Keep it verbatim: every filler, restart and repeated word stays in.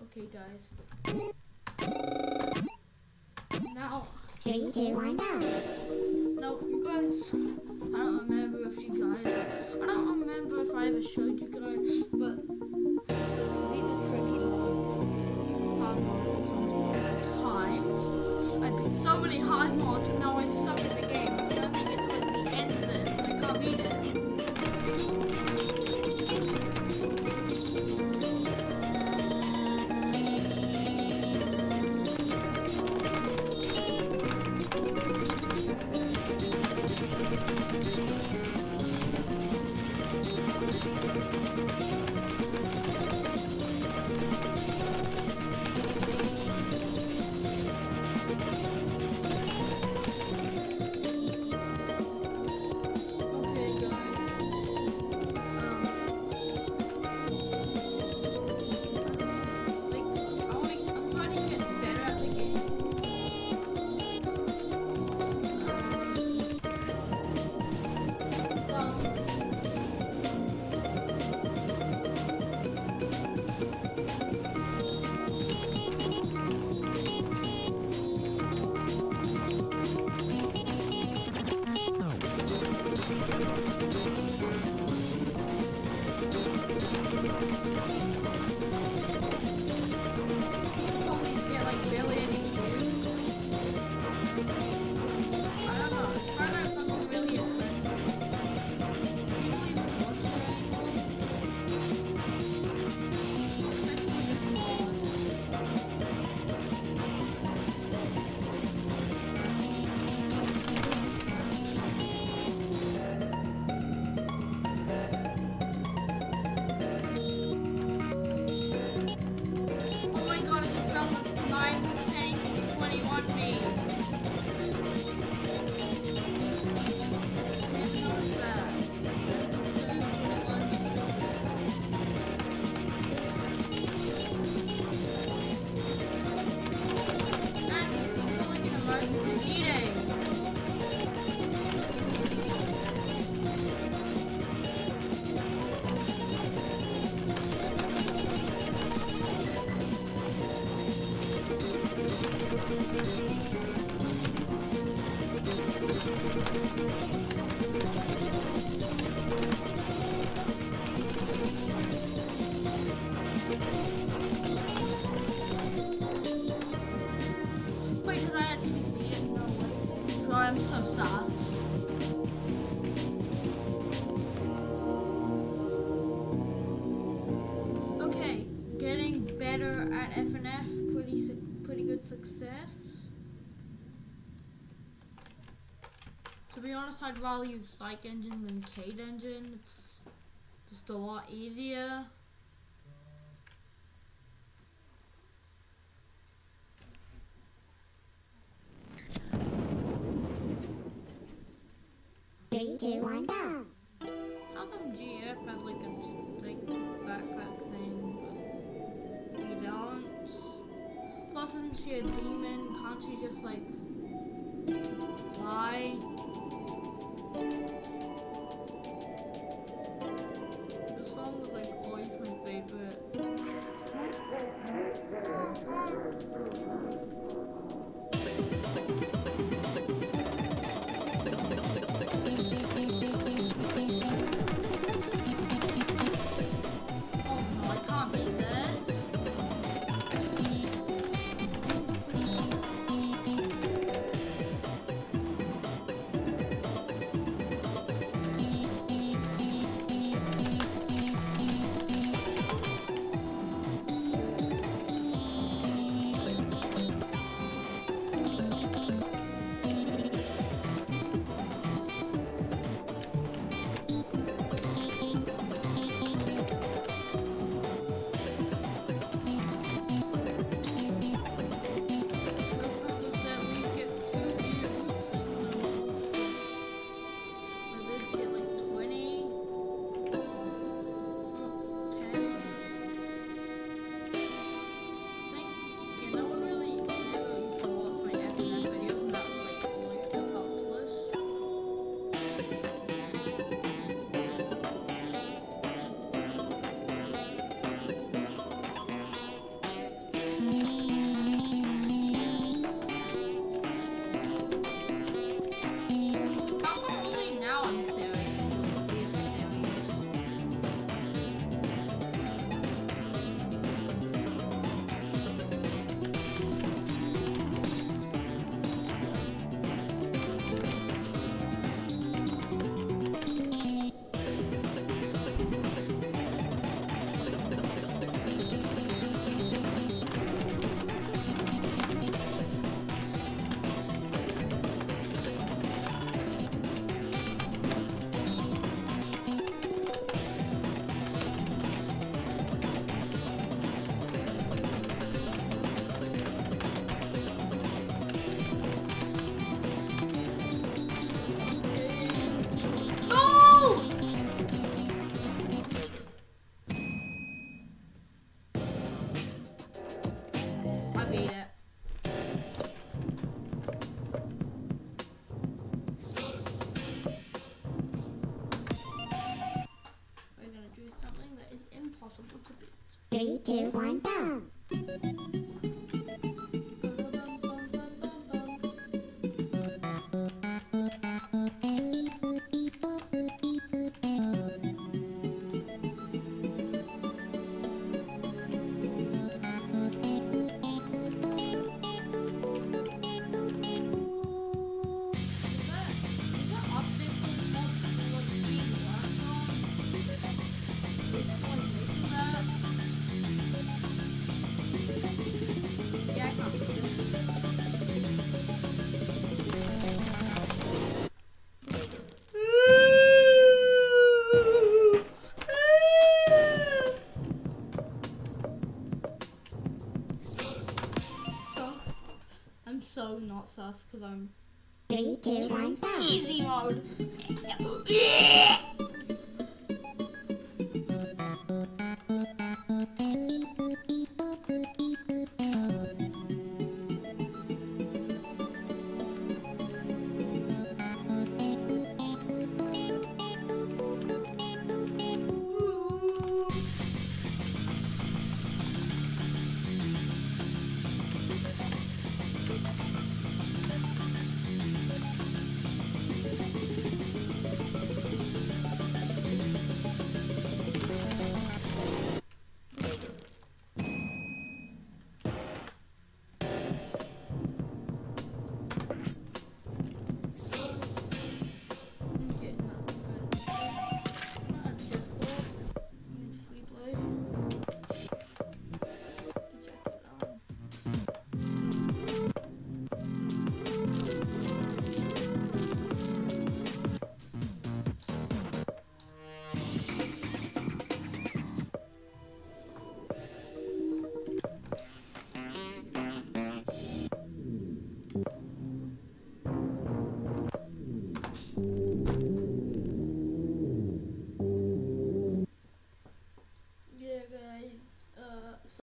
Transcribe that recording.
Okay, guys. Now, three, two, one, go. now, you guys, I don't remember if you guys, I don't remember if I ever showed you guys, but these are tricky hard mods times. I beat so many hard mods and now I suck at the game. I don't think it's like the end of this. I can't beat it. Wait, did I actually beat it? No way. So I'm so sus. Okay, getting better at F N F, pretty pretty good success. To be honest, I'd rather use Psych Engine than Cade Engine. It's just a lot easier. Three, two, one, go. How come G F has like a like backpack thing, but we don't? Plus, isn't she a demon? Can't she just like fly? This song was like always my favorite. two, one, go. I'm so not sus because I'm Three, two, one, go. easy mode.